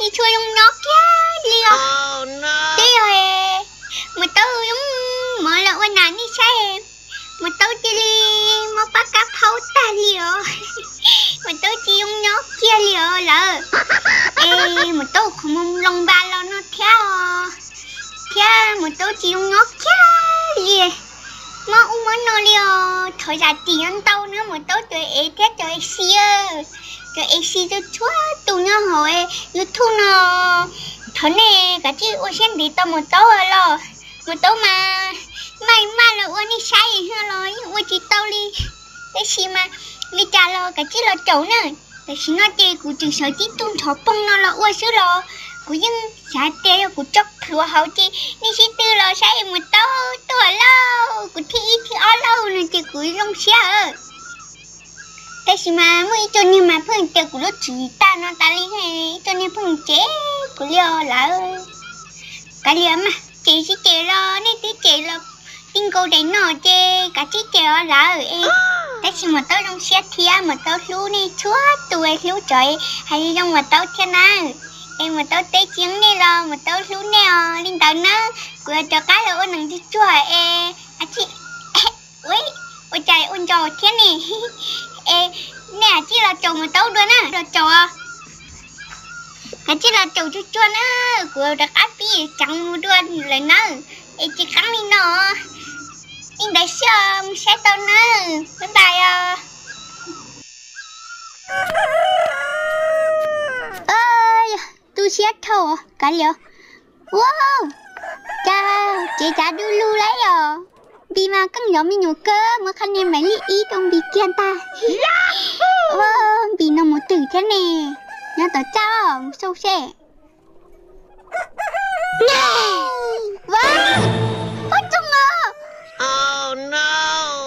đi chui trong nhóc kia liều đi rồi mà tao giống mở là quan nạn đi sai mà tao chỉ đi mà bắt cá pháo ta liều mà tao chỉ trong nhóc kia liều là ê mà tao không mong lòng ba lo nó theo mà tao chỉ trong nhóc kia liều mà muốn nó liều thời gian tiền tao nữa mà tao chơi ấy thế chơi xia cái AC cho chúa tụi nó hỏi YouTube nó thế này cả chị ôi xem đi tao một tao rồi một tao mà mày là ôi đi sai rồi ôi chị tao đi cái gì mà đi trả lời cả chị là chỗ nữa cái gì nó chơi của trường sở chị tung thọ bông nó là ôi sứ rồi của những xã tê của chốc thừa hậu chị đi xin tư là sai một tao tuổi lâu của thi ở lâu nữa chị của trong xe cái gì mà mới cho nên mà phương tiện của lúc chỉ ta nó ta lên hay cho nên phương chế của liều là cái liều mà chị chỉ chế lo nên tí chế là tin câu đấy nó chế cả chỉ chế là em cái gì mà tao trong xe thia mà tao lú này chúa tuổi lú trời hay trong mà tao thiên nào em mà tao té chiến này lo mà tao lú nè linh tao nó của cho cái là ôn nằng đi chúa em à chị ui ôi trời ôn trò thế này ê nè chỉ là chồng mà tao luôn á là chồng à cái chỉ là chồng cho á của đặc áp gì chẳng mua luôn lại nó ê chỉ cắn đi nó anh đại sớm sẽ tao nữa bye bye ơi tôi sẽ thầu cả liệu wow cha chị đu lu lấy rồi vì mà các nhóm mình nhổ cơ mà khăn em mấy ý trong bị kia ta vì nó một từ thế này nó tỏ cho sâu xe wow ôi chung à oh no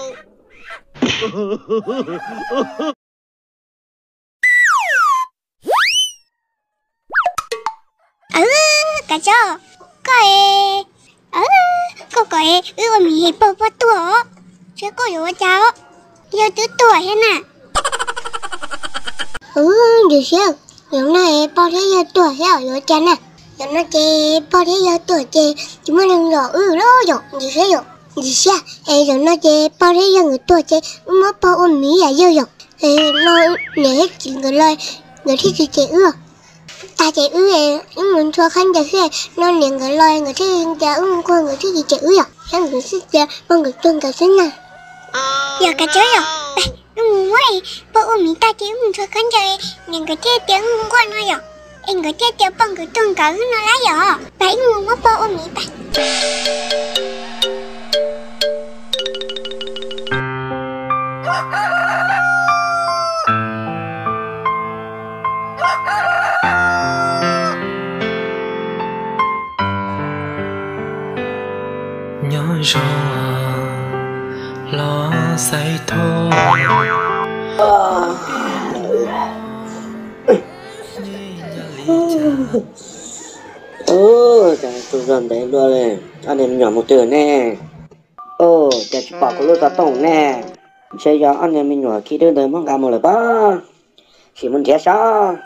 cả cho coi cô ấy mình hay bao bao tuổi chứ cô hiểu cháu yêu tứ tuổi hết nè được chưa giống này bao thế giờ tuổi hiểu rồi chán nè giống nó chơi bao thế giờ tuổi chơi chúng mình đừng rõ đó rồi gì thế rồi gì sao ấy giống nó chơi bao thế giờ người tuổi chơi mà bao ôm mí là yêu rồi nó để hết chỉ người thích thì chơi ta chạy ấy nhưng muốn cho khăn chạy xe nó liền cái loài người thích chạy qua người thích thì chạy rồi em người thích chạy bằng người tuân cả thế nào giờ cả chơi rồi nó muốn vậy bao ôm mình ta chỉ muốn cho khăn chạy liền cái chơi tiếng qua nó rồi em người chơi chạy bằng người tuân cả nó lá rồi vậy muốn mất bao ôm mình ta nhớ rõ lo say thôi tôi dần đấy luôn này anh em nhỏ một từ nè để chụp bảo của lô ta tổng nè chơi gió anh em mình nhỏ khi đơn tới mong gà một lời ba chỉ muốn thế sao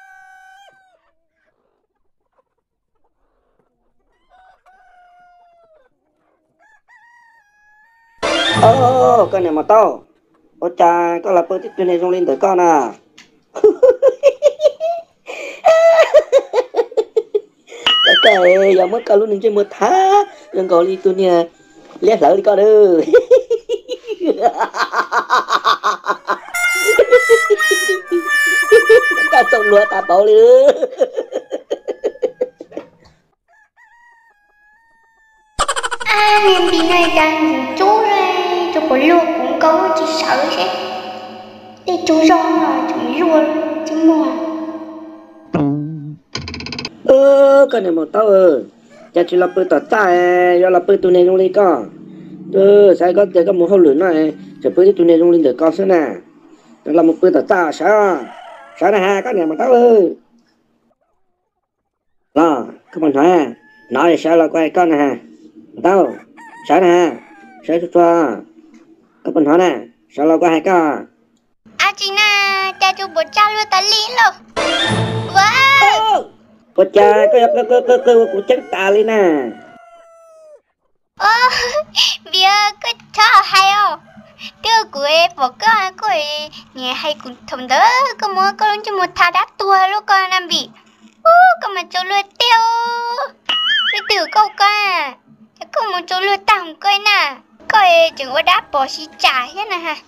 con này mà tao ôi cha có là bơi tiếp này trong lên tới con à cái giờ mới con luôn trên một tháng đừng có đi tôi nè lẽ lỡ đi con ơi cả sông lúa ta bảo nữa em đi này đang chú đây cho có lúa cũng có chỉ sợ chứ để chú rong là chú luôn chú mua con này một tao cha chỉ là bơi tạt ta do là bơi tụi này trong đây con sai có thể có một hôm lửa này chỉ bơi tụi này trong linh để con xem nè là một bơi tạt ta sao này ha con này một tao là các bạn nói sao là quay con này ha tao sao nè sao cho các bạn hỏi nè sao là quay hai con chị nè cha chú bố cha luôn ta lý luôn wow có cha có của chắc ta lên nè bây giờ có cho hay không tiêu của em bỏ cái của em nghe hay cũng thầm đó có mua có luôn cho một thà đáp tua lúc con làm bị có mà cho lừa tiêu đi từ câu ca có một chỗ lừa tặng coi nè coi chừng có đáp bỏ xí trả hết nè ha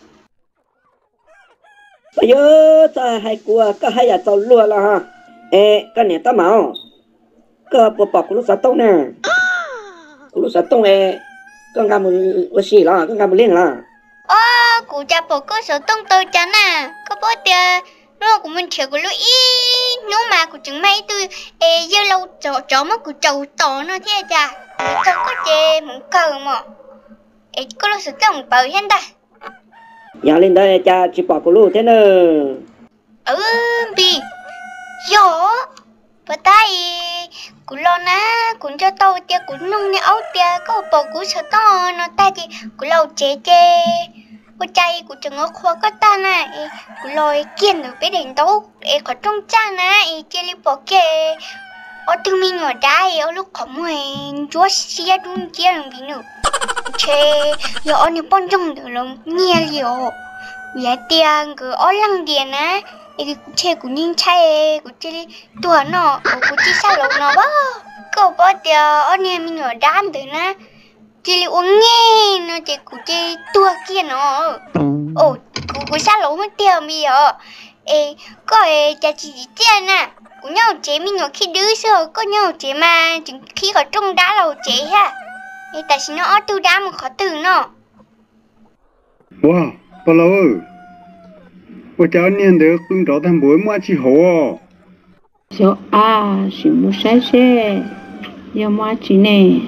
bây giờ ta hay của có hay là tàu lừa là ha cái này ta máu có bỏ của lúc sát tông nè của lúc sát tông con gà một xí là con gà một lên là cụ cha bỏ cơ sở tông tơ chán à có bỏ tiền nó của mình chịu của lũ ý nếu mà của chúng mày tôi giờ lâu chó mà của trâu to nó thế cha không có chê muốn cầu mà có lúc sự tổng bảo hiện ta nhà lên đây cha chỉ bỏ của lũ thế nữa bị yo bà tay của lo na cũng cho tao tia cũng nông này áo tia có bỏ của sở to nó ta thì của lâu chế cô trai của trường ở khoa có ta nè của lôi kiên ở bên đền đâu có trong cha nè kia đi bỏ kê ở từ mình ở đây ở lúc không hề chúa xia đúng kia làm gì nữa chê giờ ở những con rồng được lòng nghe liệu vì tiền cứ ở lăng điện á cái chê của ninh trai của chê tuổi nó của chê sao lộc nó bao cậu bao tiền ở nhà mình ở đan tới nè chị uống nghe nó chỉ của chị tua kia nó của sao lỗ mất tiền bây giờ có cha chị tiền nè của nhau chế mình ở khi đứa sơ có nhau chế mà chừng khi ở trong đá lầu chế ha tại sao nó từ đá mà khó từ nó wow bao lâu我叫念的工作他不买起好小是没晒晒要买起呢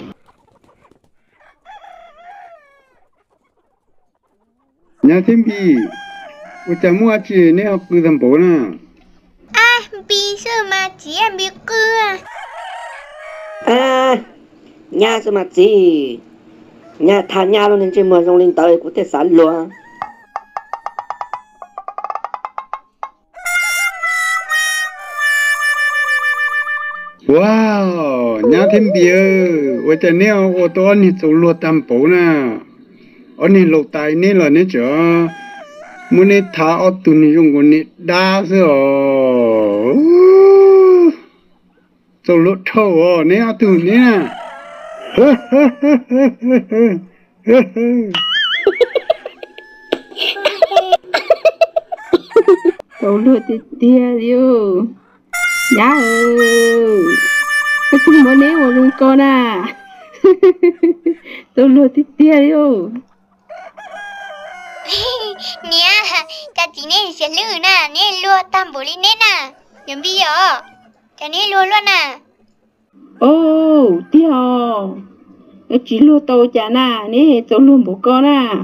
nhà thêm bi, tôi chả mua chị này học từ thành phố nè. Bi sao mà chị em biết cơ nhà sao mà chị, nhà thà nhà luôn nên chỉ mua trong linh tới của thế sản luôn. Wow, nhà thêm bi, tôi chả này học ô tô này走路thành phố nè. Anh này lâu tay này là này chứ, muốn này thả ở tụi này dùng cái này đa rồi, rồi lót thầu này ở tụi này, rồi lót tiền điêu, giá cái chúng mới nếu mà con à, rồi lót tiền điêu. Nè, cha chị này sẽ lừa nè, nè lừa tam bồ đi nè nè, nhầm bây giờ, cha này lừa luôn nè. Tiêu, cái chị lừa tôi cha nè, nè tôi luôn bố con à.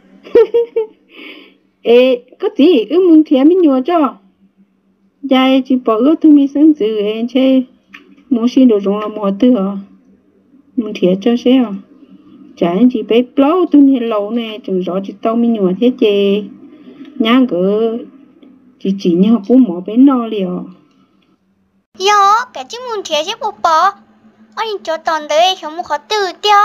Có gì cứ muốn thiệt mình nhớ cho. Dài chỉ bỏ ước tôi mình sinh dự em chơi, muốn xin được dùng là một từ hả? Muốn thiệt cho xem. Chả anh chị bé lâu tôi nhìn lâu nè chừng rõ chị tao mình nhòa thế chị nhang cứ chỉ nhau cũng mỏ bé no liều cái chứ muốn thiệt chứ bộ bỏ anh cho toàn tới không có khó từ tiêu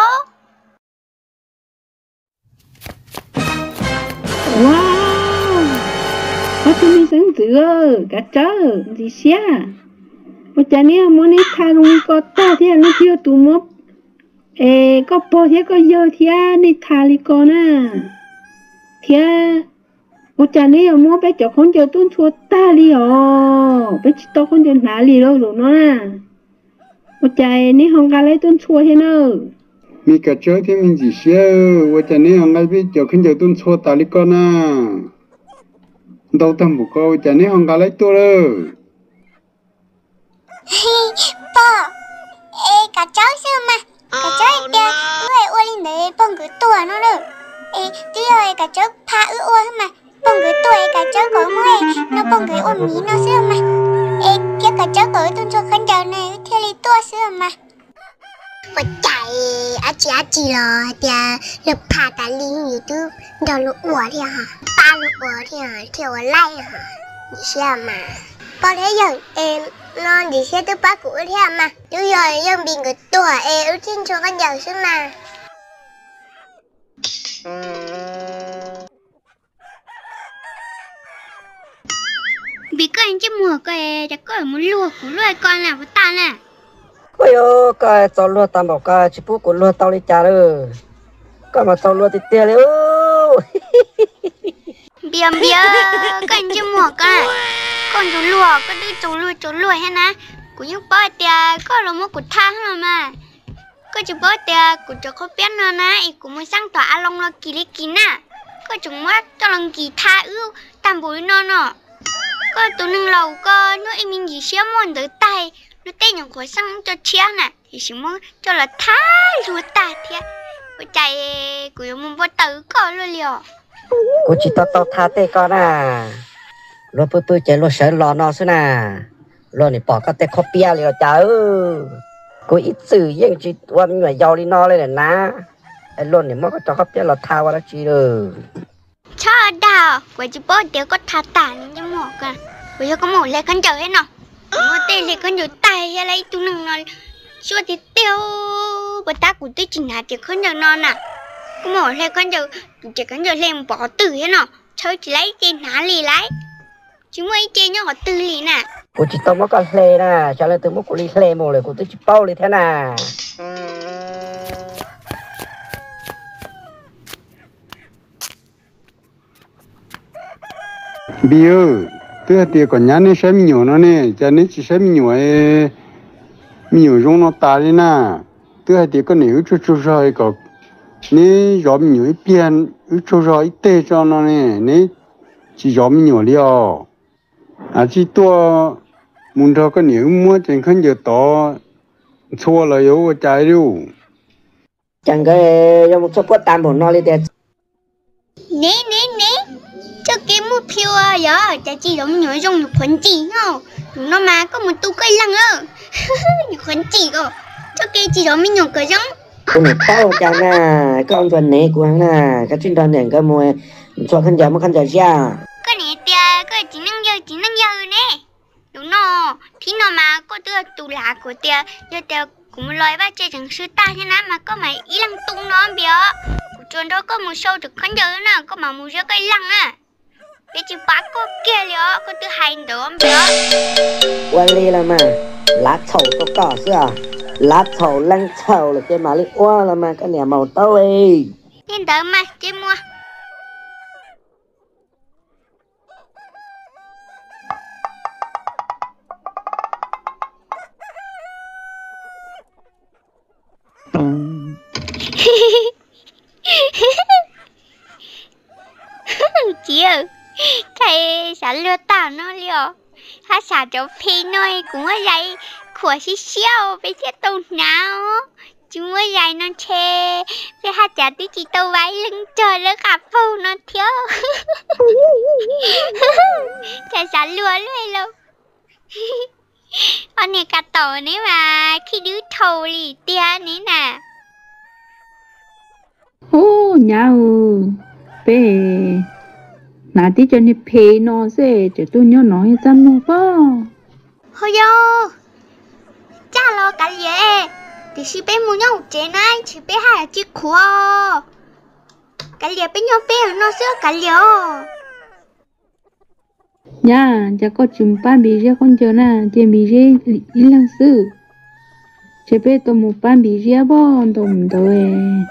wow có tôi mình sống dữ cả chớ gì xia mà chả nè muốn đi thay luôn có ta thế nó chưa tụ mốc có bò thế có giờ thế đi thà đi con à thế một chả này mua bé cho con cho tuôn chua ta đi bé chỉ to con cho nã đi đâu rồi nó à một chả này không cả lấy tuôn chua thế nào mi cả chơi thì mình chỉ xíu một chả này không lấy bé cho con cho tuôn chua ta đi con à đâu thằng một câu chả này không cả lấy tôi đâu bò cả cháu sao mà cả cháu kia người ua lên đấy bông cứ tuổi nó được tuy rồi cả cháu pha ua mà bông cứ tuổi cả cháu có mùi nó bông cứ ôm mí nó xưa mà kia cả cháu có tuân cho khăn giờ này theo lý tua xưa mà ôi chạy á chị là tia lập pha ta linh như tu đầu lụa ua đi hả ba lụa ua đi hả theo lại hả như xưa mà bao thế giờ nó đi xe tới bác của thế mà chú giờ dân bị người tuổi ở trên chỗ con giờ xưa mà bị cái anh chứ mùa cái đã có muốn lùa của lùa con là với ta nè ôi yo cái tao lúa tao bảo cái chỉ bố của lúa tao đi trả rồi cái mà tao lúa thì tiền đấy biếng cái anh chứ mùa cái con chú lùa hết nè của những bữa tiệt có là một của thang rồi mà có chú bữa tiệt của chú không biết nữa nè của muốn sang tỏa long là kỳ nè có chúng mất cho lần kỳ tha ưu tam bối nó có tụi nâng lầu có nó em mình gì xíu mòn tới tay nó tay những khối sang cho chia nè thì chỉ muốn cho là tha lúa ta thiệt của chạy của muốn bắt tử có luôn liều cô chỉ tao tha tê con à lúa bự chạy lúa sợ lò nó xí nè lúa này bỏ cái tê copy liều cháu cô ít sự nhưng chỉ quan người giàu đi nó lên nè ai lúa này mất cái cho copy là tha qua đó chỉ rồi cho đào của chú bố tiêu có thả tàn như một à của chú có một lệ con chờ hết nào một tên lệ con chờ tay hay lấy tụi nâng nó xua thì tiêu và ta của tôi chỉ là tiền con chờ non à có một lệ con chờ chỉ con chờ lên bỏ tử hết nào chơi chỉ lấy tiền ná lì lấy chứ mới chơi nhau họ tư lì nè cô chỉ tao mất cái lệ nè cho nên tôi mất cái lệ mộtเลยcô tôi chỉ bao lệ thế nè bây giờ tôi thì còn nhà này xem nhiều nó nè cho nên chỉ xem nhiều ấy nhiều trong nó ta đi nè tôi thì có nhiều chút rồi có nè dòm nhiều biển chút rồi tê cho nó nè chỉ dòm nhiều liao à chỉ tua muốn cho có nhiều mua trên khăn giờ to xua là yếu trái đâu chẳng cái trong một số quán tạm của nó đi để nè cho cái mua phiêu à giờ chả chỉ giống nhớ dùng được khuẩn chỉ không nó mà có một tu cây lăng ơ khuẩn chỉ cơ cho cái chỉ giống mình nhung cái giống cô này bao chẳng nè con tuần này của anh nè cái chuyên đoàn này cái mùa cho khán giả mà khán giả ra cái này tia cái chỉ năng giờ nè đúng nó thì nó mà có đưa tù lá của tia giờ tia cũng nói ba chơi chẳng sư ta thế nào mà có mày ý lăng tung nó bịa của trường đó có một show được khán giả nè có mà mua cái lăng à cái chữ bác có kia liệu có thứ hai nữa bịa quan ly là mà lá chầu có cỏ xưa lá chầu lăng chầu là cái mà lấy oa là mà cái nhà màu tao ấy nên đỡ mà chơi mua chị ơi thầy xả lừa tao nó liều hát xả cho phi nói cũng ở đây của xí xíu với chiếc tàu nào chúng ở đây nó chê với hát trả tí chị tàu váy lưng trời nó gặp phù nó thiếu thầy xả lừa luôn luôn anh này cả tổ này mà khi đứa thầu lì tia này nè ô nhau bé nãy tí cho nên phê nó sẽ để tôi nhớ nói ra nó có thôi yo cha lo cái gì thì chị bé muốn nhau chế này chị bé hai chị khổ cái gì bé nhau bé nó sửa cái gì nha cha có chừng ba bị ra con chờ nè chị bị ra ý lăng sư chị bé tôi một ba bị ra bò đồng rồi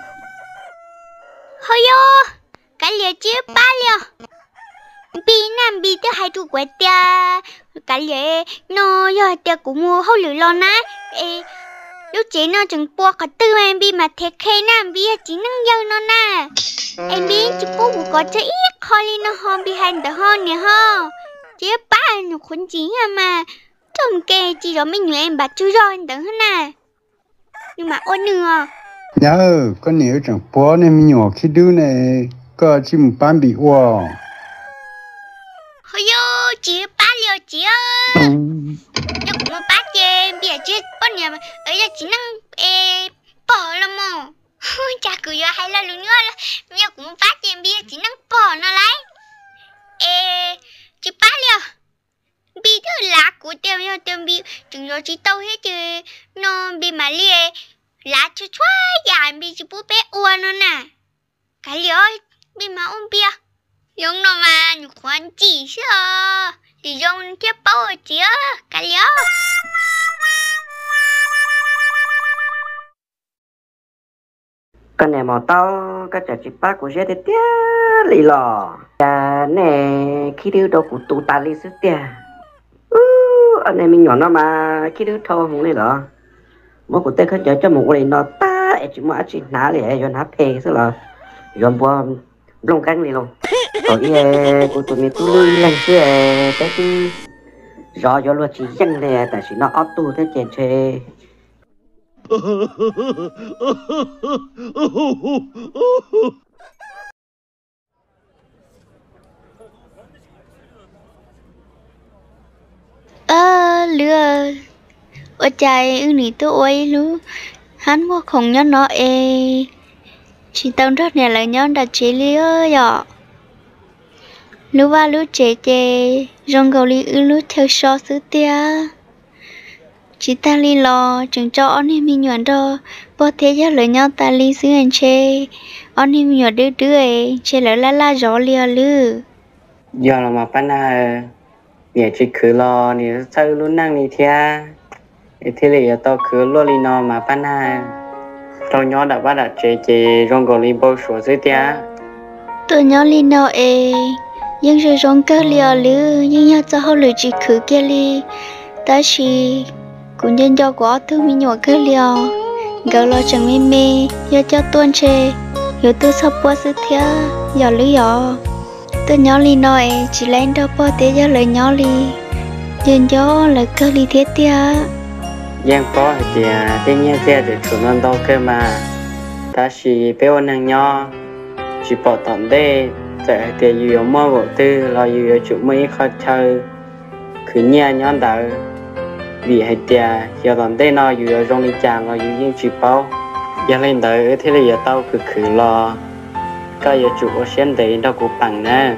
thôi yo cái gì chứ ba liều bị nam bị tới hai chú quẹt tia cái gì nó giờ tia cũng mua hậu lửa lo ná lúc chế nó chừng bua cả tư em bị mà thế khe nam bị chỉ năng giờ nó nè em biết chú bố cũng có chơi ít khó đi nó hôm bị hành tới hơn nè ha chứ ba nó khốn chí mà trông kê chỉ rồi mình em bà chú rồi tới hơn nè nhưng mà ôn nữa nhớ có nhiều chẳng bó nên mình nhỏ khi đứa này có chỉ một ban bị oa thôi yo chị ba liều chị ơi nhưng cũng một bát chê bây giờ chứ bao nhiêu mà ở đây chỉ năng bỏ lắm mà chả cứ giờ hay là luôn nữa là bây giờ cũng một bát chê bây giờ chỉ năng bỏ nó lấy chị ba liều bị thứ lá của tiêu nhau tiêu bị chúng nó chỉ tao hết chứ nó bị mà lia lá cho chua dài bị chỉ bút bé uốn nó nè cái liều bị mà bia dùng nó mà nhục khoan chỉ sao thì dùng tiếp bao chứ cái liều cái này mà tao cái chả chỉ ba của dễ thế lì lò cái này khi đưa đâu của tụ ta lì sức tia anh này mình nhỏ nó mà khi đưa thâu không lì lò mỗi của tết khởi cho một người nó ta chỉ mà chỉ ná lì cho ná phê sức là dọn qua lông cánh lì luôn rồi của tụi mình tụi lì lần xưa cái gì rõ cho luôn chỉ dân này tại chỉ nó auto thế chèn chê lừa ở trái ư nỉ tôi ơi lu hắn mua không nhớ nó chỉ tao rất này là nhớ đặt chế liêu rồi lu ba lu chế chế rong gầu li ư lu theo so sứ tia chỉ ta li lo chừng cho anh em mình nhuận đó bỏ thế cho lời nhau ta li xứ anh chê anh em nhuận đứa ấy chê lời la rõ lia lư giờ là mà pan à nhà chỉ cứ lo nè sao luôn năng đi thia thế là tao cứ lo li nó mà pan à tao nhớ đã bắt đặt chế rong gò li bao số dưới tia tôi nhớ li nó nhưng rồi rong cơ lia lư nhưng nhau cho họ lời chỉ cứ kia li ta chỉ cũng nhân do quá thứ mình nhỏ cơ liều gạo lo chẳng mê do cho tuôn chê hiểu tôi sắp qua sự thia giờ lý do tôi nhỏ li nói chỉ lên đâu bao thế do lời nhỏ li nhân do lời cơ li thế tia giang có thì thế nhiên thế để chủ non đâu cơ mà ta chỉ béo năng nhỏ chỉ bỏ tận đây để thì nhiều mua bộ tư lo nhiều chủ mấy khó chơi cứ nhẹ nhõm đầu vì hay tia giờ tận đây nó nhiều trong đi chàng nó nhiều những chỉ bao giờ lên tới thế là giờ tao cứ lo cái giờ chủ xem đấy đâu cũng bằng nè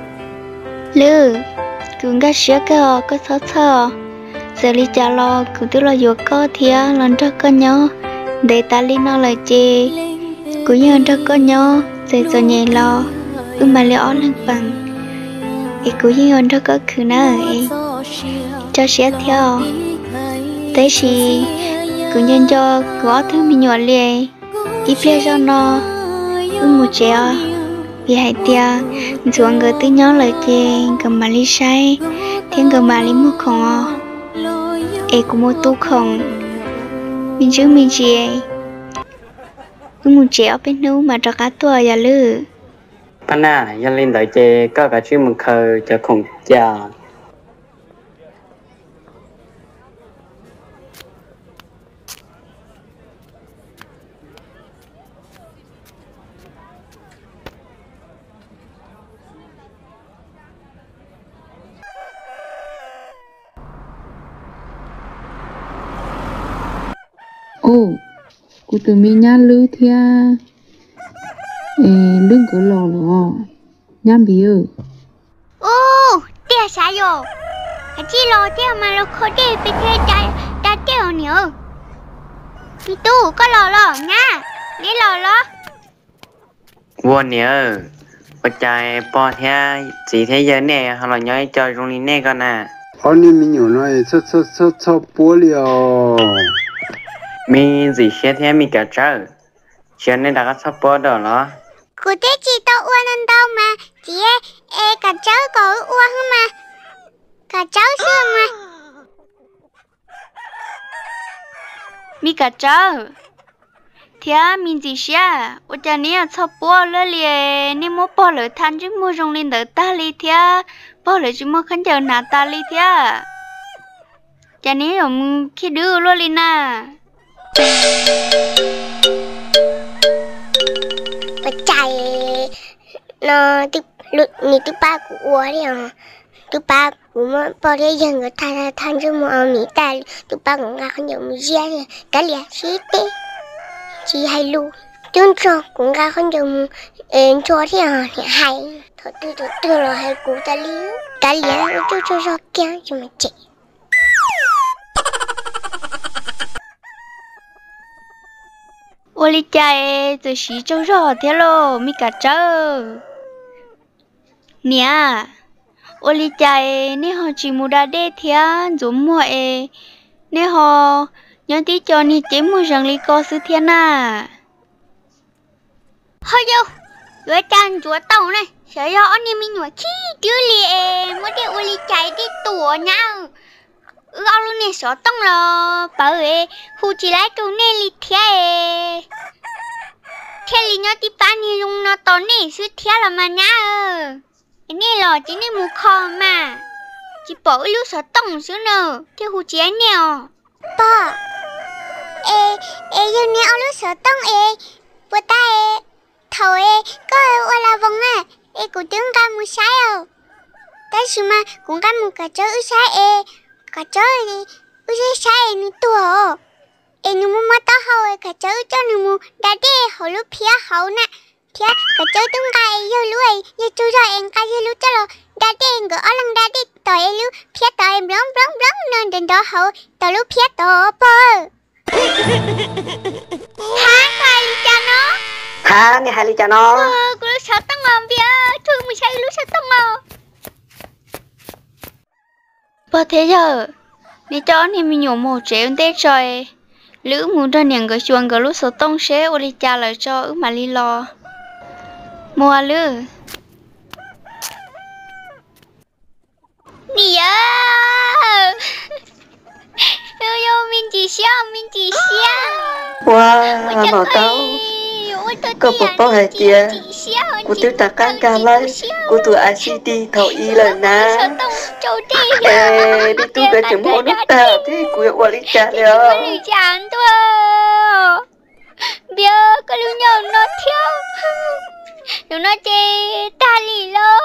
lư cũng cái sữa cơ có sốt sơ giờ đi chả lo cũng tức là vừa có thia lần trước có nhau để ta li nó lại chê cũng như trước có nhau giờ nhẹ lo mà liệu lên bằng cũng như hơn trước có khử nè cho sữa theo thế thì cũng nhân cho có thứ mình nhỏ liền ít phía cho nó một trẻ vì hai tia xuống người tư nhỏ lời chê cầm mà đi say thiên cầm mà đi mua không cũng mua tu không mình chứ mình chị một trẻ ở bênนู้mà cho cá tua giờ lư anh à giờ lên tới chê có cả chuyện một khờ cho khủng chờ của tụi mình nhá lư thia lưng cửa lò lò nhá bìu tia sao yo cái chi lo tia mà lo khó tia bị thế trái ta tia nhiều đi tu có lò nha đi lò buồn nhớ bắt chạy bỏ theo chỉ thế giờ nè họ là nhớ cho trong này nè con à anh em mình nhỏ nói sao bố liều mình gì xe thế mình cả trời cho nên đã có sắp bỏ đó nó cụ thể chỉ tao uống ăn đâu mà chị cả cháu có uống mà cả cháu xương mà mi cả cháu thế mình gì xe ở nhà này sắp bỏ lỡ liền nên mua bỏ lỡ than chứ mua rong lên đỡ ta li thế bỏ lỡ chứ mua khăn chờ nạt ta li thế nhà này ông khi đưa luôn lên à và chạy nó từ lúc từ ba của uống đi à từ ba của mà bao giờ dân người than cho mà ông ta từ ba của ngài không nhiều người riêng cái liền xí tê chỉ hay luôn tương cho của ngài không nhiều cho thì hay Thôi rồi hai cụ ta liếng cho kéo cho mà chị. Ôi lý chạy tôi xí trâu rõ thế lô mi cả trâu nè ôi lý chạy nè họ chỉ mua đá đê thiên giống mua nè họ nhớ tí cho nè chế mua rằng lý co sư thiên à thôi đâu đứa chàng chúa tàu này sợ rõ nè mình nói khi chứ lì mới đi ôi lý chạy đi tủa nhau gạo luôn nè sợ tông là bảo ơi khu chỉ lấy chỗ nè lì thế thế lì nhớ tí ba nè dùng nó to nè sư thế là mà nhá nè là chỉ nè mua kho mà chỉ bỏ lưu sợ tông xứ nè thế khu chỉ ấy nè ba yêu nè lưu sợ tông bữa ta thầu có ôi là vòng à cũng tiếng ca mua sai à tại sao mà cũng ca mua cả chớ sai cả chớ đi ui sai ni tua nu mua mata hao cả chớ cho nu mua đã đi hao lu pia hao nè pia cả chớ tung cái yêu lu yêu chú cho em cái yêu lu cho lo đã đi ngỡ lần đã đi tỏi lu pia tỏi em rong nên đến đó hao tỏi lu pia tỏi bơ hai ly cha nó ha nghe hai ly cha nó cô lu sợ tăng ngon bia thương mình sai lu sợ tăng ngon bao thế giờ nè cho nè mình nhổ một triệu tết rồi lữ muốn cho những cái chuồng cái lúc số tông xé ôi đi cha lại cho ứ mà li lo mua lư nè yo mình chỉ xia wow mà tao có một bao hệ kia của tôi ta can ca lấy của tôi ICT thầu y là na đi tu cái chấm món nước ta thế của quản lý cha rồi quản lý cha tôi bây có lưu nhau nó thiếu nó chê ta lì lo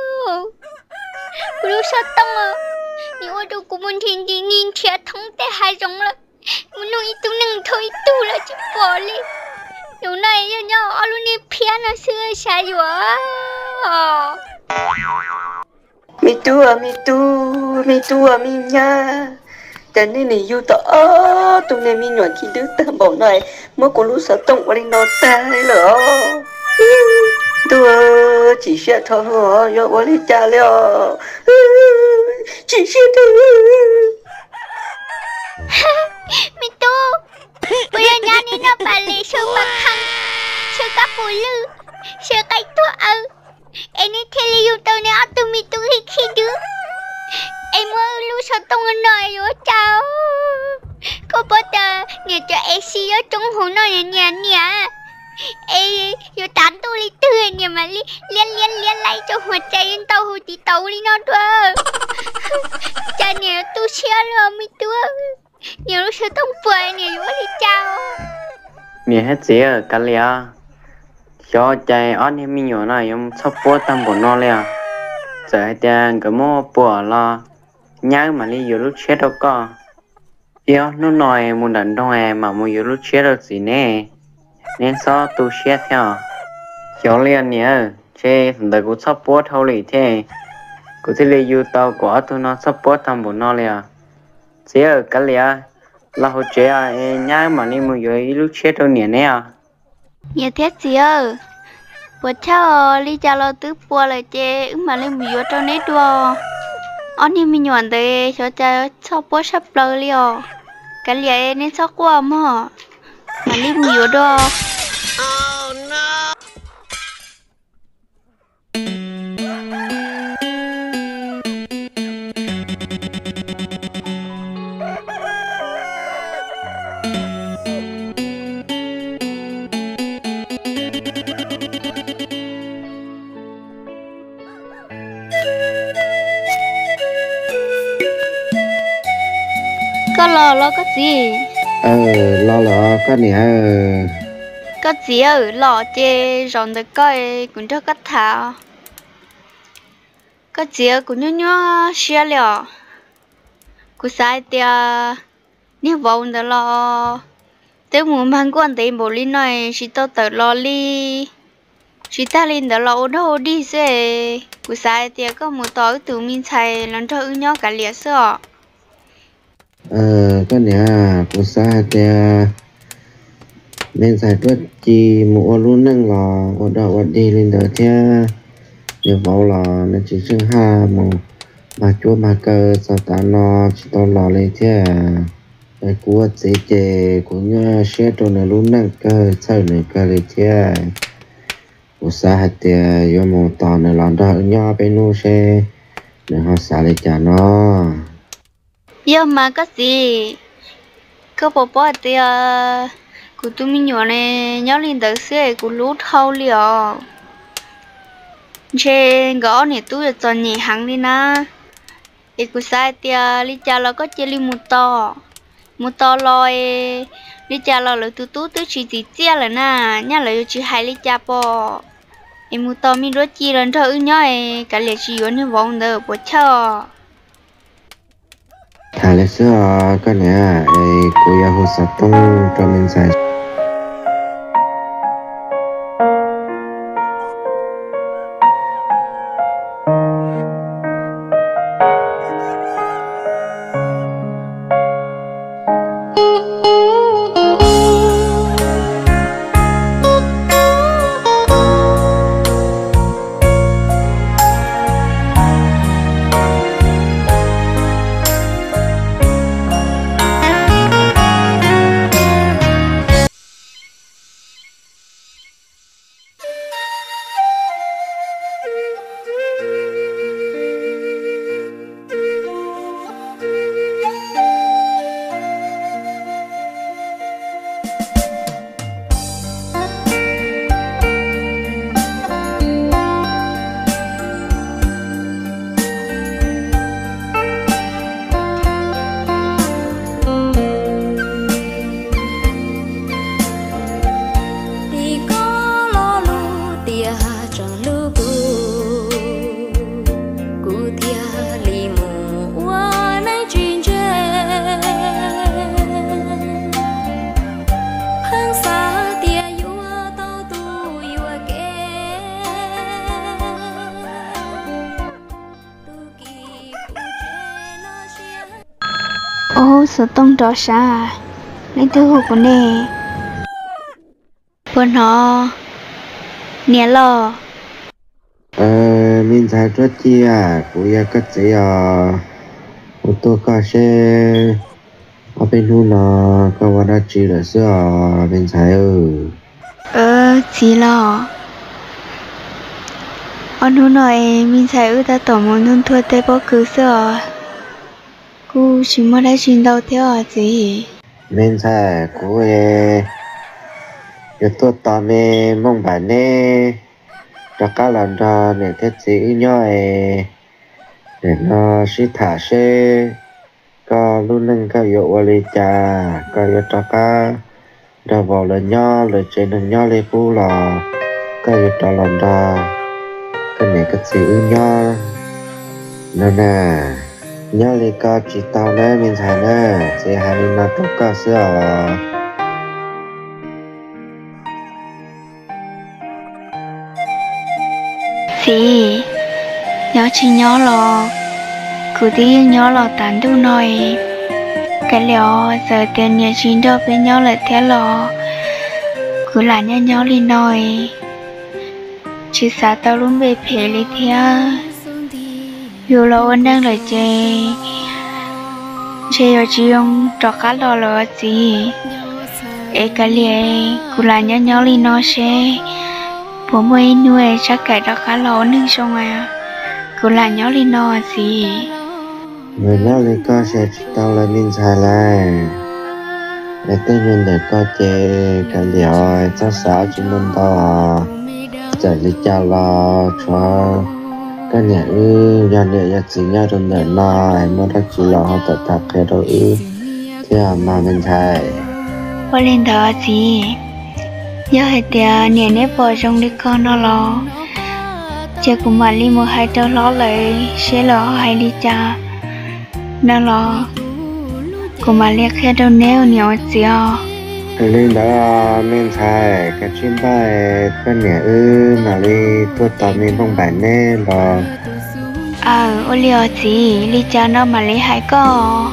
của lưu sao tông à nhưng mà đâu cũng muốn thiên đi nhìn thiệt thông tệ hai giống là muốn nuôi tu nâng thôi tu là chỉ bỏ đi điều này cho nhau ở luôn đi phía nó xưa xa quá mi tu mi nha cho nên này yêu tao tụi này mi nhọn khi đứa ta bảo này mới có lúc sợ tông qua đi nó ta hay lỡ tôi chỉ sẽ thôi rồi yo qua đi cha liệu chỉ sẽ thôi mi tu bây giờ nhà này nó bà lì sư bạc khăn sư cá phụ lư sư cái tua em ấy theo lưu tao này tụi mi tu khi đứa em mới lưu sao tông ở nơi rồi cháu có bao giờ nhà cho em xí ở trong hồ nó nhà em vô tán tôi đi tươi nhà mà liên lại cho hoạt chạy lên tàu hồ tí tàu đi nó đua cha nhà tu xe rồi mi tu nhiều lúc sao tông phơi nhiều quá đi cháu mình hết gì ở cái lia cho chạy ăn em mình nhỏ này em sắp bố tâm của nó liền giờ tiền cái mua bùa lo nhớ mà đi lúc chết đâu có yêu nó nói muốn đánh đông em mà muốn lúc chết đâu gì nè nên sao tu chết theo cho liền nhớ chế đời cũng sắp bố thâu lì thế cũng thì lấy yêu tao của tôi nó sắp bố tâm của nó liền chỉ ở cái lia là hồi trẻ nhớ mà đi muốn lúc chết đâu nhỉ nè nhà thiết gì ơ bữa cháu đi cha lo tứ bùa lại chê mà lên mì vô trong nét đùa anh em mình nhọn tới cho cha cho bố sắp lơ liò cái liệt nên sao qua mà lên mì vô đùa có lo có gì lo cái này có gì ở lo chê ròn được coi cũng cho cắt thảo có gì cũng nhớ xia liò cũng sai tia nếu vòng được lo tới muốn mang quan tới bộ li này chỉ tao tự lo li chỉ ta lên đó là ô đâu đi xe cú sai thì có một tối tụi mình xài lần cho ư nhau cả liệt sợ cái này của xã thì nên xài rất chi mua luôn nâng lò ở đâu ở đi lên đó thì nếu vào lò nó chỉ chừng ha mà chúa mà cơ sao ta nó chỉ tao lò lên thì cái cua dễ chè của nhá xe đồ này luôn nâng cơ sao này cơ lên thì của xã thì do một tàu này làm đó nhau bên nu xe để họ xả lại trả nó giờ mà có gì có bỏ thì của tụi mình nhỏ này nhớ lên tới xe của lút thâu liều trên gõ này tôi chọn nhẹ hàng đi na để của sai thì lý cha là có chơi li một to loi lý cha là tú chỉ chia là na nhá là chỉ hai lý cha po em một to mình rất chi lần thôi nhá cả liệt chỉ uống như vòng đó bỏ cho thà là xưa cái này cô yêu hồ sơ tung cho mình xài ô sợ tông đó xa nên thứ hộp của nè bọn họ nè lo mình xài rất chi cô yêu cái gì ô tô có xe ở bên nu nó có vào đó chỉ là xưa mình xài chỉ lo anh hôm nay mình xài ta tổ một nông thôn tây bắc cứ sợ cô chỉ mới đã chuyển đầu theo gì mình xài cô ấy giờ tôi tao mẹ mong bạn nè cho các lần đó để thiết sĩ nhau để nó sĩ thả xe có luôn nâng cao hiệu ở đây cha có hiệu cho các đã vào lần nhau lời chơi nâng nhau lên phu là có hiệu cho lần đó cái này cái sĩ nhau nên nhau lên cao chỉ tao nè mình thấy nè chỉ hai mình nó tốt cao xưa thì nhớ chỉ nhớ lo cứ đi nhớ lo tán đủ nói cái liệu giờ tiền nhà chín đâu bên nhau lại thế lo cứ là nhớ đi nói chỉ xa tao luôn về phê lý thế dù là ôn đang lời chê ở chỉ ông trọ cá lo lo gì cái liệu cứ là nhớ đi nói xe bố mới nuôi chắc cái đó khá lâu nên xong cứ là nhớ lên nó gì người nói lên có sẽ tao là mình xài lại để tên nhân để có chơi cái liệu cho xã chúng mình đó giờ đi chào lo cho cái nhà nhà này nhà chỉ nhà trong này lo em muốn đã chỉ lo họ tập tập cái đó thì mà mình xài có lên đó gì giờ hay tiệt nè nếp bò trong đi con nó lo chờ cùng mà đi một hai trâu lo lại sẽ lo hai đi cha nó lo cùng mà liếc khe đâu neo nhiều xíu lên đó men xài cái chim bay con nhẹ mà đi tôi tao mình bông bản nè bò ô liều gì li cha nó mà lấy hai co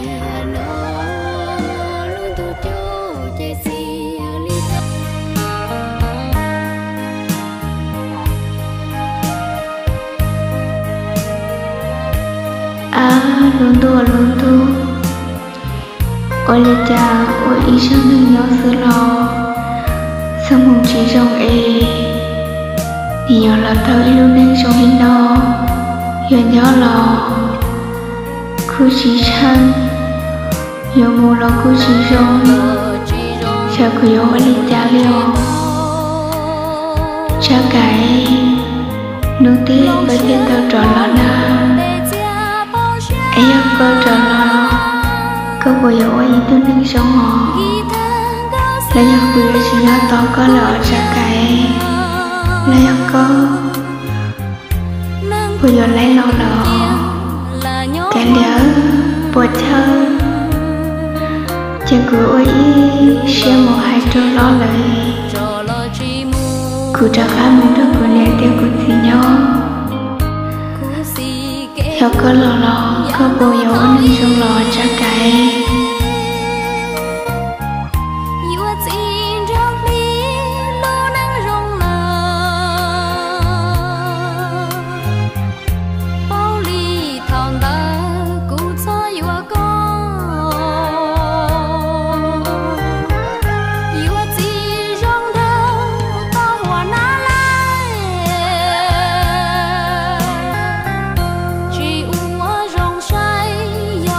luôn tu ôi li cha ôi ý sang đừng nhớ xưa lo sao mong chỉ trong thì nhớ là thơ luôn nên trong hình đó nhớ lo cứ chỉ chăng nhớ mù lo cứ chỉ trong cha cứ nhớ li cha liều cha cái nương tiếc với thiên tao tròn lo na em có tròn lo có bộ dấu ấy tôi nâng sống họ là nhớ vừa chỉ nhớ to có lỡ cha cái là nhớ có bộ dấu lấy lo lỡ cái nhớ bộ thơ chẳng cứ ôi xe một hai trâu lo lời cứ trả khá mình được của nè tiêu của thì nhau theo có lo có bộ dấu nâng sống lo cha cái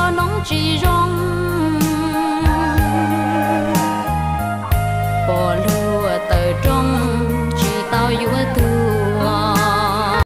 bỏ